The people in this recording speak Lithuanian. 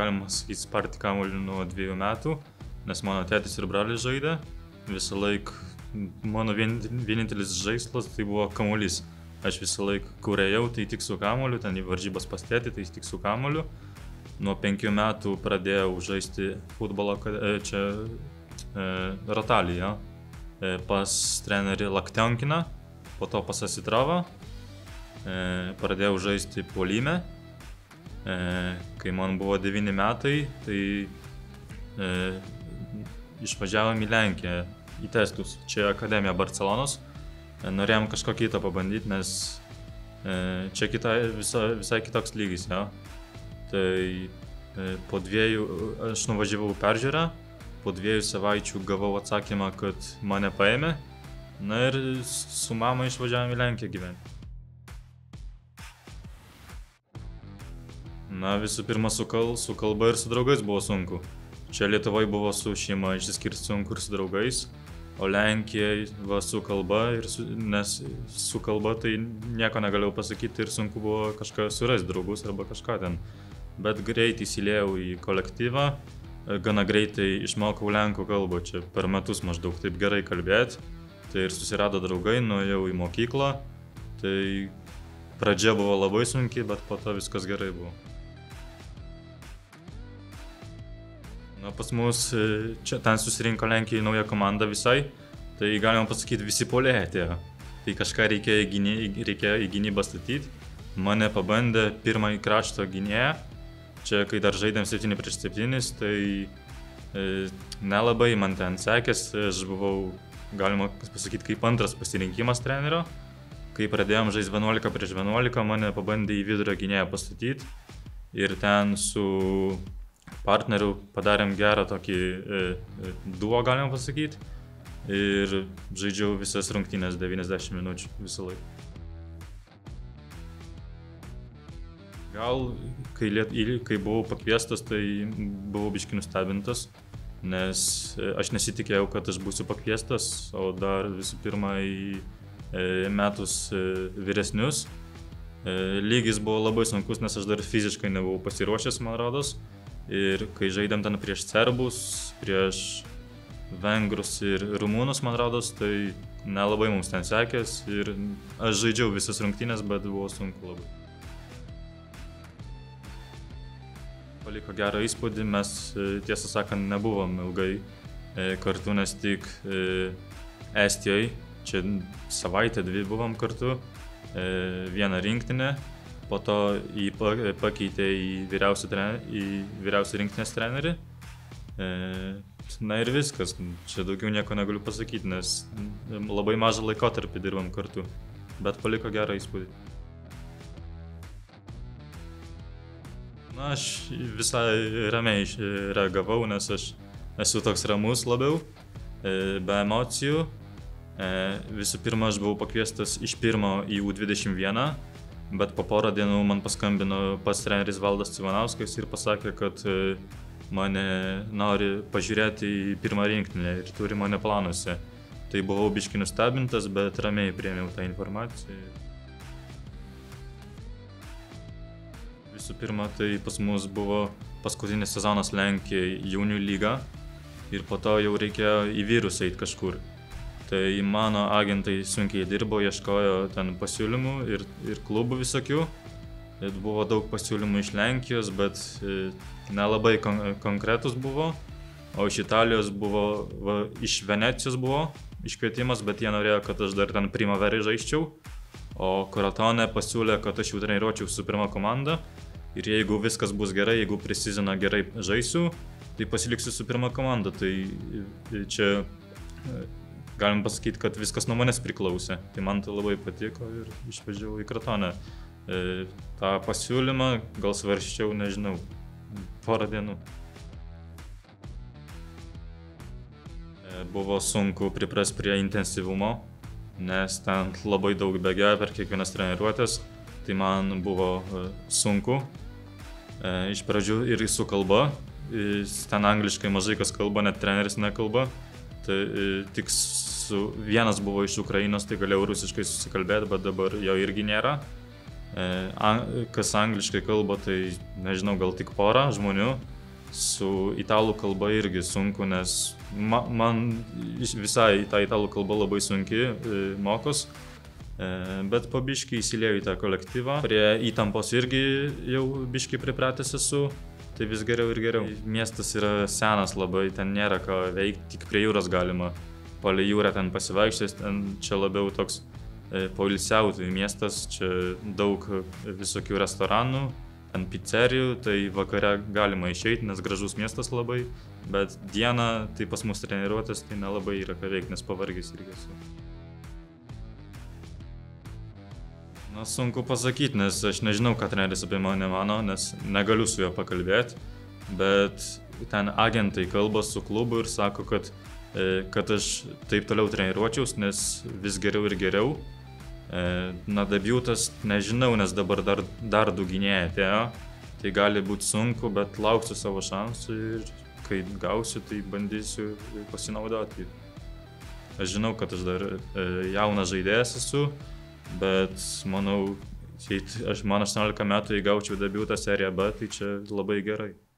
galima sakyti, sparti kamuolį nuo 2 metų, nes mano tėtis ir brolis žaidė. Visą laiką mano vienintelis žaislas tai buvo kamuolys. Aš visą laiką kur ėjau, tai tik su kamuoliu, ten į varžybas pas tėtį, tai tik su kamuoliu. Nuo 5 metų pradėjau žaisti futbolą čia Ratalyje, pas trenerį Laktionkiną, po to pas Asitravą. Pradėjau žaisti puolime. Kai man buvo 9 metai, tai išvažiavom į Lenkiją, į testus, čia Akademija Barcelonos. Norėjom kažko kitą pabandyti, nes čia visai kitoks lygis, jo. Tai po 2, aš nuvažiavau peržiūrą, po 2 savaičių gavau atsakymą, kad mane paėmė, na ir su mama išvažiavom į Lenkiją gyventi. Na, visų pirma, su kalba ir su draugais buvo sunku. Čia Lietuvoje buvo su šeima išsiskirti sunku ir su draugais, o Lenkijai su kalba, nes su kalba tai nieko negalėjau pasakyti ir sunku buvo kažką surasti, draugus arba kažką ten. Bet greitai įsiliejau į kolektyvą, gana greitai išmokau lenkų kalbą, čia per metus maždaug taip gerai kalbėti. Tai ir susirado draugai, nuėjau į mokyklą, tai pradžia buvo labai sunki, bet po to viskas gerai buvo. Na, pas mus čia ten susirinko Lenkijai nauja komanda visai, tai galima pasakyti visi puolėjai atėjo. Tai kažką reikėjo į gynybą statyti. Mane pabandė pirmąjį krašto gynėją. Čia kai dar žaidėm 7-7, tai nelabai man ten sekėsi. Aš buvau, galima pasakyti, kaip antras pasirinkimas trenerio. Kai pradėjom žaisti 11-11, mane pabandė į vidurio gynėją pastatyti. Ir ten su partneriu padarėm gerą tokį duo, galima pasakyti, ir žaidžiau visas rungtynes 90 minučių visą laiką. Gal, kai buvau pakviestas, tai buvau biškį nustebintas, nes aš nesitikėjau, kad aš būsiu pakviestas, o dar visų pirma į metus vyresnius. Lygis buvo labai sunkus, nes aš dar fiziškai nebuvau pasiruošęs, man rodos. Ir kai žaidėm ten prieš serbus, prieš vengrus ir rumunus, man rodos, tai nelabai mums ten sekės ir aš žaidžiau visas rungtynes, bet buvo sunku labai. Paliko gerą įspūdį, mes tiesą sakant nebuvom ilgai kartu, nes tik Estijoje, čia savaitę 2 buvom kartu, vieną rinktinę. Po to jį pakeitė į vyriausią rinktinės trenerį. Na ir viskas, čia daugiau nieko negaliu pasakyti, nes labai mažą laikotarpį dirbam kartu, bet paliko gerą įspūdį. Na, aš visai ramiai reagavau, nes aš esu toks ramus labiau, be emocijų. Visų pirma, aš buvau pakviestas iš pirmo į U21. Bet po porą dienų man paskambino pats treneris Valdas Civanauskas ir pasakė, kad mane nori pažiūrėti į pirmą rinktinę ir turi mane planuose. Tai buvau biškį nustebintas, bet ramiai priėmiau tą informaciją. Visų pirma, tai pas mus buvo paskutinis sezonas Lenkijoje jaunių lyga ir po to jau reikėjo į vyrus eiti kažkur. Tai mano agentai sunkiai dirbo, ieškojo ten pasiūlymų ir klubų visokių. Buvo daug pasiūlymų iš Lenkijos, bet nelabai konkretus buvo. O iš Italijos buvo, iš Venecijos buvo iškvietimas, bet jie norėjo, kad aš dar ten Primaverai žaisčiau. O Crotone pasiūlė, kad aš jau treniruočiau su pirma komanda. Ir jeigu viskas bus gerai, jeigu pre-seasoną gerai žaisiu, tai pasiliksiu su pirma komanda. Tai čia galim pasakyti, kad viskas nuo manęs priklausė. Tai man tai labai patiko ir išvažiavau į Crotone. tą pasiūlymą gal svarsčiau, nežinau, porą dienų. Buvo sunku priprast prie intensyvumo, nes ten labai daug bėgioja per kiekvienas treniruotės, tai man buvo sunku. Iš pradžių ir su kalba, ten angliškai mažai kas kalba, net treneris nekalba, tai tik vienas buvo iš Ukrainos, tai galėjau rusiškai susikalbėti, bet dabar jo irgi nėra. Kas angliškai kalba, tai nežinau, gal tik porą žmonių, su italų kalba irgi sunku, nes man visai ta italų kalba labai sunki mokos, bet po biškį įsilėjau į tą kolektyvą. Prie įtampos irgi jau biškį pripratęs esu, tai vis geriau ir geriau. Miestas yra senas labai, ten nėra ką veikti, tik prie jūros galima. Palei jūrą ten pasivaikščiais, ten čia labiau toks poilsiautojų miestas, čia daug visokių restoranų, ten pizzerijų, tai vakare galima išeiti, nes gražus miestas labai, bet dieną tai pas mus treniruotės, tai nelabai yra ką veikti, nes pavargęs irgi esu. Na, sunku pasakyti, nes aš nežinau, ką treneris apie mane mano, nes negaliu su juo pakalbėti, bet ten agentai kalba su klubu ir sako, kad aš taip toliau treniruočiaus, nes vis geriau ir geriau. Na, debiutas nežinau, nes dabar dar du gynėjai atėjo, tai gali būti sunku, bet lauksiu savo šansų ir kai gausiu, tai bandysiu pasinaudoti. Aš žinau, kad aš dar jaunas žaidėjas esu, bet manau, jei man 18 metų įgaučiau debiutą Serie B, tai čia labai gerai.